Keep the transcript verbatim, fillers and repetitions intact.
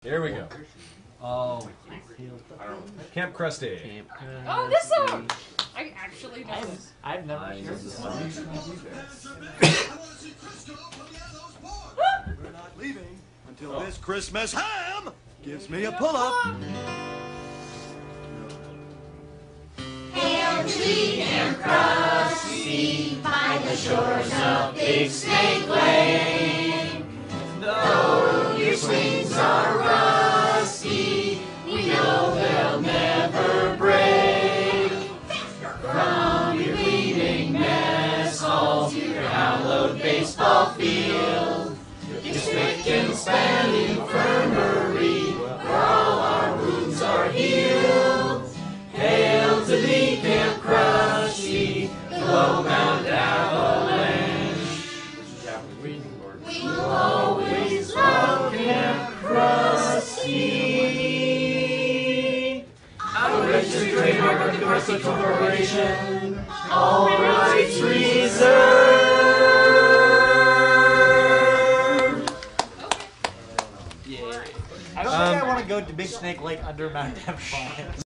Here we go. Oh. Camp Krusty. Camp Oh, this song! I actually know I've, this. I've never I heard know this this song. We're not leaving until this Christmas ham gives me a pull-up. Hail to thee, Camp Krusty, by the shores of Big Snake Lake. Though your swings are rusty, we know they'll never break. From your bleeding mess hall to your hallowed baseball field, your spick and span infirmary, where all our wounds are healed. Hail to thee, Camp Krusty, the low Mount Avalanche. We'll always love Camp Krusty. Our registered trademark of the Krusty Corporation. All rights reserved. Yeah. I don't think I want to go to Big Snake Lake under Mount Avalanche.